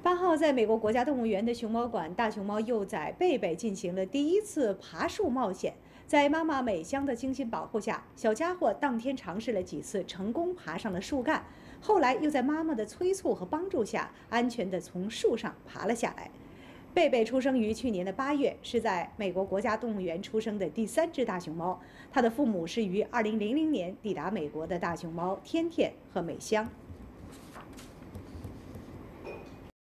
8号，在美国国家动物园的熊猫馆，大熊猫幼崽贝贝进行了第一次爬树冒险。在妈妈美香的精心保护下，小家伙当天尝试了几次，成功爬上了树干。后来又在妈妈的催促和帮助下，安全地从树上爬了下来。贝贝出生于去年的8月，是在美国国家动物园出生的第3只大熊猫。它的父母是于2000年抵达美国的大熊猫天天和美香。